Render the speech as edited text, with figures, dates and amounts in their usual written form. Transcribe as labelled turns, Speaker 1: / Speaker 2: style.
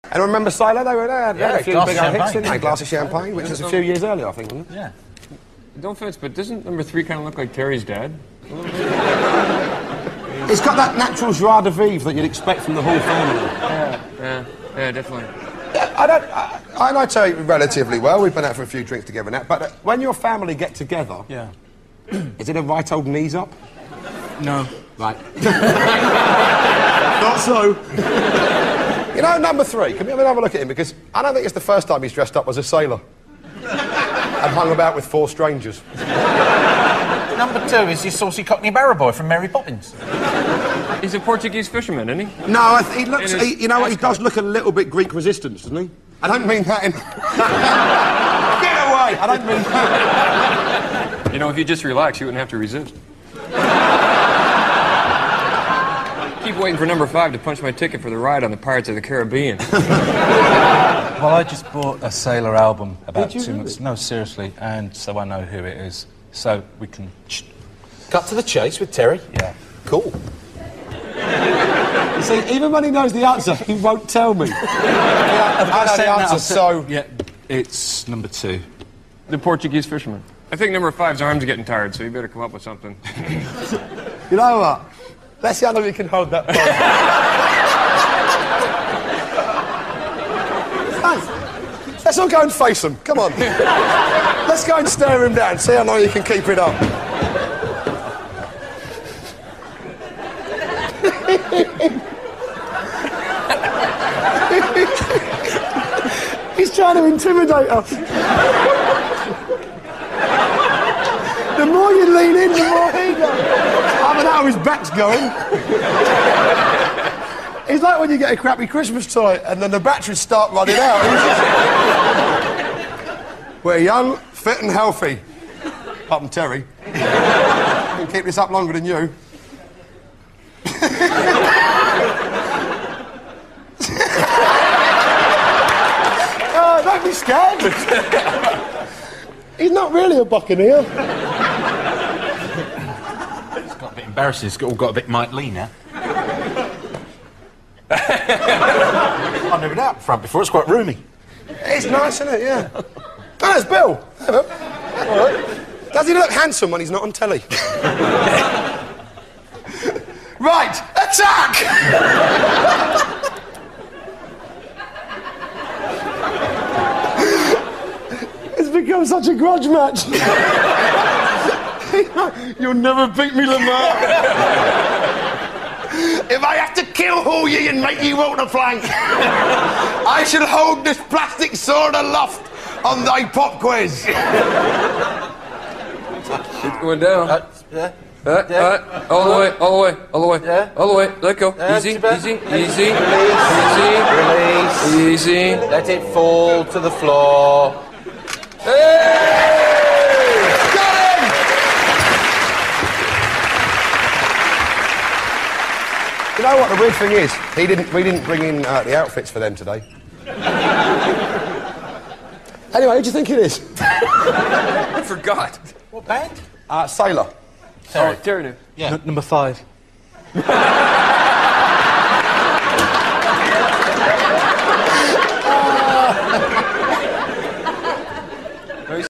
Speaker 1: And I remember Sailor, they had a few
Speaker 2: glass
Speaker 1: big
Speaker 2: of
Speaker 1: hits,
Speaker 2: champagne.
Speaker 1: didn't they? Glass of champagne, which was a few years earlier, I think, wasn't it?
Speaker 2: Yeah.
Speaker 3: No offense, but doesn't number 3 kind of look like Terry's dad?
Speaker 1: It's got that natural joie de vivre that you'd expect from the whole family.
Speaker 3: Yeah, definitely.
Speaker 1: I know Terry relatively well. We've been out for a few drinks together now. But when your family get together, is it a right old knees up?
Speaker 4: No.
Speaker 1: Right. Not so. You know, number 3, can we have a look at him? Because I don't think it's the first time he's dressed up as a sailor and hung about with 4 strangers.
Speaker 2: Number 2 is your saucy Cockney Barrow boy from Mary Poppins.
Speaker 3: He's a Portuguese fisherman, isn't he?
Speaker 1: No, he looks... you know what, he does look a little bit Greek resistance, doesn't he? I don't mean that in... Get away! I don't mean that.
Speaker 3: You know, if you just relax, you wouldn't have to resist. Keep waiting for number 5 to punch my ticket for the ride on the Pirates of the Caribbean.
Speaker 4: Well, I just bought a Sailor album about 2 months...
Speaker 1: really?
Speaker 4: No, seriously, and so I know who it is. So we can...
Speaker 2: Cut to the chase with Terry.
Speaker 4: Yeah.
Speaker 2: Cool.
Speaker 1: You see, even when he knows the answer, he won't tell me. I know the answer, so...
Speaker 4: Yeah, it's number 2.
Speaker 3: The Portuguese fisherman. I think number 5's arms are getting tired, so you better come up with something.
Speaker 1: You know what? Let's see how long you can hold that pose. Let's all go and face him. Come on. Let's go and stare him down. See how long you can keep it up. He's trying to intimidate us. The more you lean in, the more he goes. I don't know how his back's going. It's like when you get a crappy Christmas toy and then the batteries start running out. We're young, fit and healthy. Apart from Terry. I can keep this up longer than you. Oh, don't be scared. He's not really a buccaneer.
Speaker 2: It's got a bit embarrassing. It's all got a bit Mike Lee now. I've never been out front before. It's quite roomy.
Speaker 1: It's nice, isn't it? Yeah. Oh, there's Bill. Hey, Bill. All right. Does he look handsome when he's not on telly? Right, attack! It's become such a grudge match. You'll never beat me, Lamar. If I have to kill all ye and make ye walk the plank, I shall hold this plastic sword aloft on thy pop quiz.
Speaker 3: It's going down. All the way.
Speaker 2: Yeah.
Speaker 3: All the way. Let go. Easy.
Speaker 2: Release.
Speaker 3: Easy.
Speaker 2: Let it fall to the floor.
Speaker 1: Hey! Got him! You know what the weird thing is? We didn't bring in the outfits for them today. Anyway, who do you think it is?
Speaker 3: I forgot.
Speaker 2: What band?
Speaker 1: Sailor.
Speaker 3: Terry knew.
Speaker 2: Yeah.
Speaker 4: Number 5.